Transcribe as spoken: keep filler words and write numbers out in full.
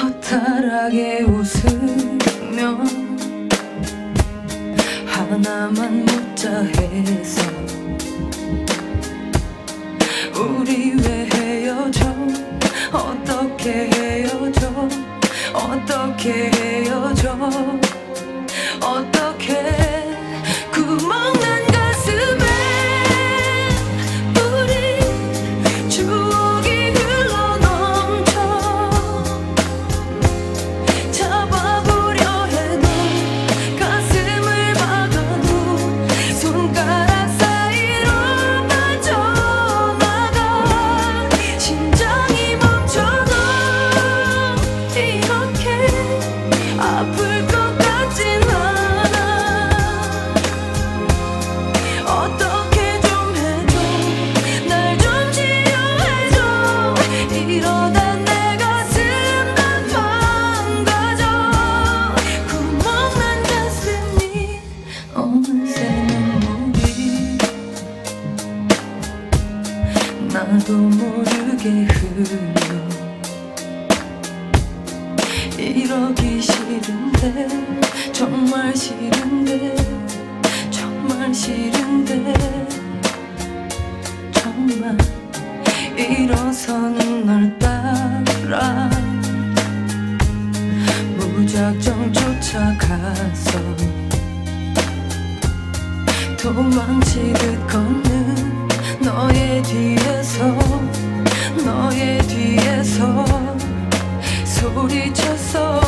허탈하게 웃으며 하나만 묻자 해서 우리 왜 헤어져? 어떻게 헤어져? 어떻게 헤어져? 어떻게 구멍난 가슴에 우리 추억이 흘러넘쳐 잡아보려 해도 가슴을 막아도 손가락 사이로 빠져나가 심장이 멈춰도 이렇게 아플 것 같진 않아. 어떻게 좀 해줘. 날 좀 치료해줘. 이러다 내 가슴 난 망가져. 구멍난 가슴이 어느새 눈물이 나도 모르게 흘러. 이러기 싫은데 정말 싫은데 정말 싫은데 정말 일어서는 널 따라 무작정 쫓아가서 도망치듯 걷는 너의 뒤에서 너의 뒤에서 소리쳤어.